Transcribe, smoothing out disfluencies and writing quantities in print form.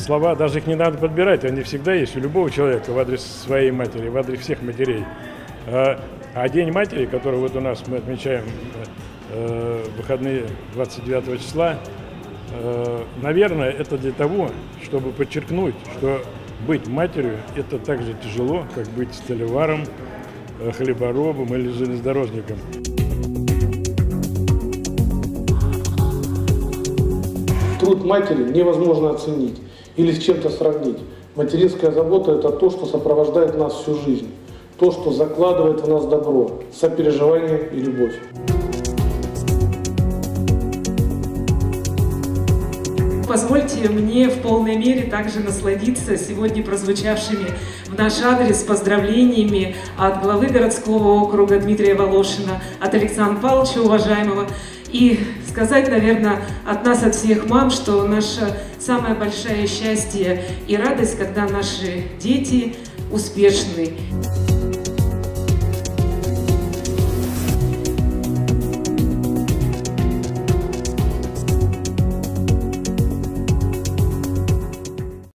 слова, даже их не надо подбирать, они всегда есть у любого человека в адрес своей матери, в адрес всех матерей. А День матери, который вот у нас мы отмечаем в выходные 29 числа, наверное, это для того, чтобы подчеркнуть, что быть матерью – это так же тяжело, как быть столяром, хлеборобом или железнодорожником. Труд матери невозможно оценить или с чем-то сравнить. Материнская забота – это то, что сопровождает нас всю жизнь, то, что закладывает в нас добро, сопереживание и любовь. Позвольте мне в полной мере также насладиться сегодня прозвучавшими в наш адрес поздравлениями от главы городского округа Дмитрия Волошина, от Александра Павловича уважаемого, и сказать, наверное, от нас, от всех мам, что наше самое большое счастье и радость, когда наши дети успешны.